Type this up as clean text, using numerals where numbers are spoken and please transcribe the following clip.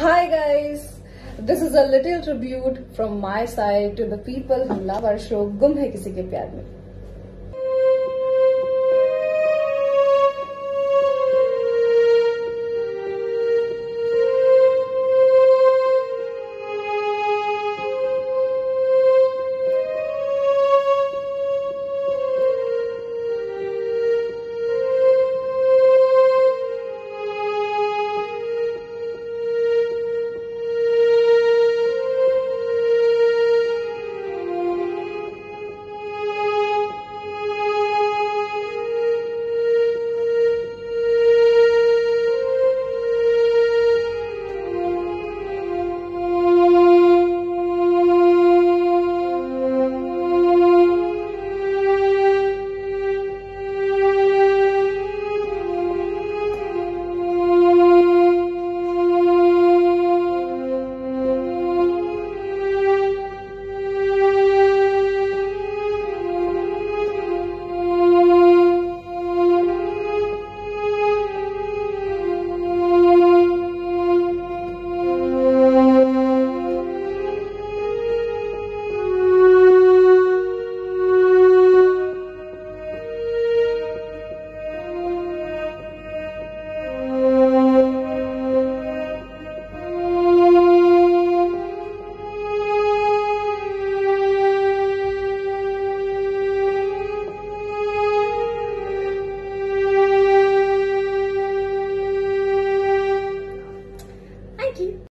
Hi guys, this is a little tribute from my side to the people who love our show Gum Hai Kisi Ke Pyar Mein.